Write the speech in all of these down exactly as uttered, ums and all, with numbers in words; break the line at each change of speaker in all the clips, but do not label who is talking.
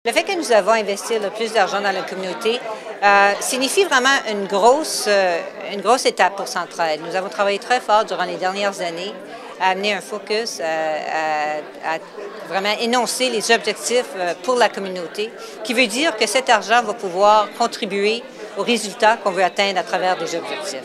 Le fait que nous avons investi le plus d'argent dans la communauté euh, signifie vraiment une grosse, euh, une grosse étape pour Centraide. Nous avons travaillé très fort durant les dernières années à amener un focus, à, à, à vraiment énoncer les objectifs pour la communauté, qui veut dire que cet argent va pouvoir contribuer aux résultats qu'on veut atteindre à travers des objectifs.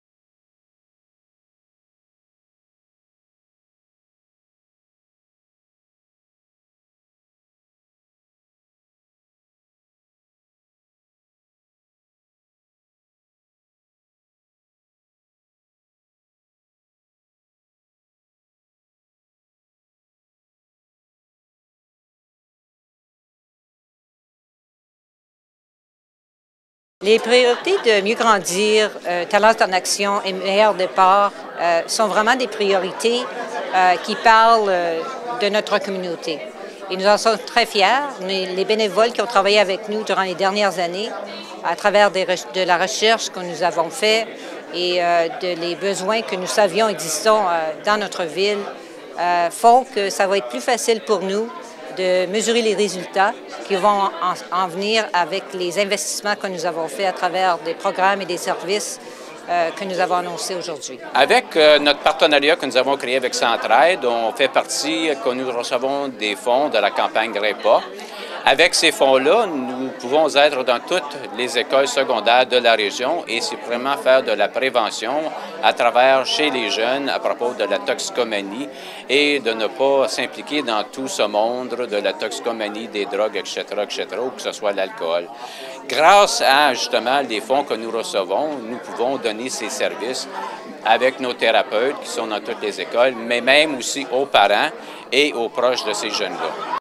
Les priorités de Mieux grandir, euh, Talents en action et Meilleur départ euh, sont vraiment des priorités euh, qui parlent euh, de notre communauté. Et nous en sommes très fiers, mais les bénévoles qui ont travaillé avec nous durant les dernières années, à travers des, de la recherche que nous avons fait et euh, de les besoins que nous savions existants euh, dans notre ville, euh, font que ça va être plus facile pour nous de mesurer les résultats qui vont en, en venir avec les investissements que nous avons faits à travers des programmes et des services euh, que nous avons annoncés aujourd'hui.
Avec euh, notre partenariat que nous avons créé avec Centraide, on fait partie, que nous recevons des fonds de la campagne GREPA. Avec ces fonds-là, nous pouvons être dans toutes les écoles secondaires de la région et c'est vraiment faire de la prévention à travers chez les jeunes à propos de la toxicomanie et de ne pas s'impliquer dans tout ce monde de la toxicomanie, des drogues, et cetera, et cetera, ou que ce soit l'alcool. Grâce à justement les fonds que nous recevons, nous pouvons donner ces services avec nos thérapeutes qui sont dans toutes les écoles, mais même aussi aux parents et aux proches de ces jeunes-là.